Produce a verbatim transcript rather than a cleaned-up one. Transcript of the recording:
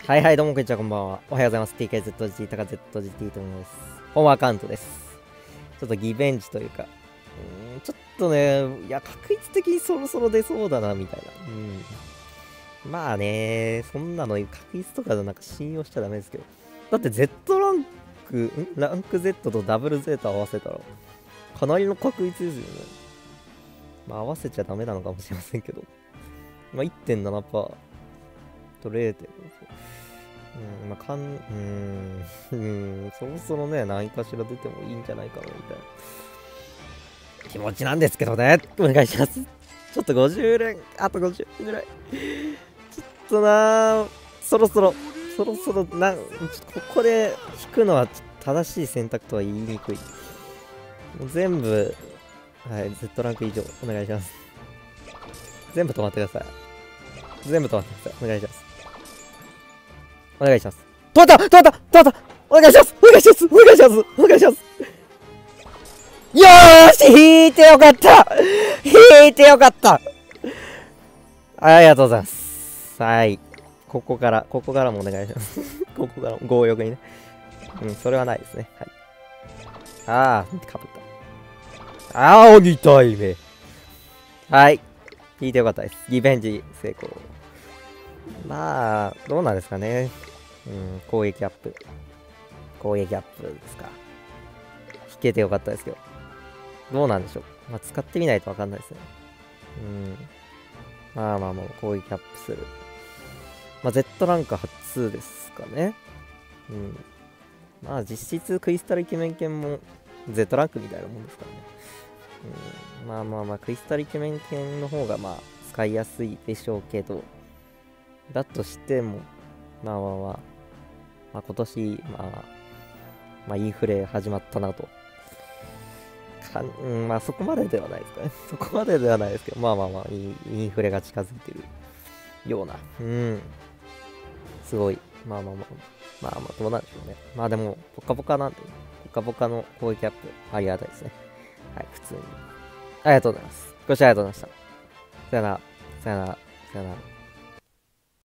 はいはい、どうもこんにちは、こんばんは。おはようございます。ティーケーゼットジーティー、タカ ゼットジーティー と思います。ホームアカウントです。ちょっとリベンジというか、うーん、ちょっとね、いや、確率的にそろそろ出そうだな、みたいな。うん。まあね、そんなの確率とかでなんか信用しちゃダメですけど。だって Z ランク、んランク Z とダブルゼータ合わせたら、かなりの確率ですよね。まあ合わせちゃダメなのかもしれませんけど。まあ いってんななパーセントと れいてんご。うん、まあ、かん、うーん、うーん、そろそろね、何かしら出てもいいんじゃないかな、みたいな気持ちなんですけどね。お願いします。ちょっとごじゅう連、あとごじゅう連ぐらい。ちょっとなー、そろそろ、そろそろ、なん、ちょっとここで引くのは正しい選択とは言いにくい。もう全部、はい、Z ランク以上、お願いします。全部止まってください。全部止まってください。お願いします。お願いします。止まった止まった止まったお願いしますお願いしますお願いしますお願いしますよーし引いてよかった引いてよかったありがとうございます。はい。ここから、ここからもお願いします。ここからも、強欲にね。うん、それはないですね。はい。あー、かぶった。あー、に体目。はい。引いてよかったです。リベンジ成功。まあ、どうなんですかね。うん、攻撃アップ。攻撃アップですか。引けてよかったですけど。どうなんでしょう。まあ、使ってみないとわかんないですね。うん。まあまあまあ、攻撃アップする。まあ、Z ランク初ですかね。うん。まあ、実質クリスタルイケメン犬も Z ランクみたいなもんですからね。うん。まあまあまあ、クリスタルイケメン犬の方がまあ、使いやすいでしょうけど、だとしても、まあまあまあ、まあ今年、まあ、まあインフレ始まったなと。かん、うん、まあそこまでではないですかね。そこまでではないですけど、まあまあまあ、インインフレが近づいてるような。うん。すごい。まあまあまあ。まあまあ、どうなんでしょうね。まあでも、ポカポカなんで、ね、ポカポカの攻撃アップ、ありがたいですね。はい、普通に。ありがとうございます。ご視聴ありがとうございました。さよなら。さよなら。さよなら。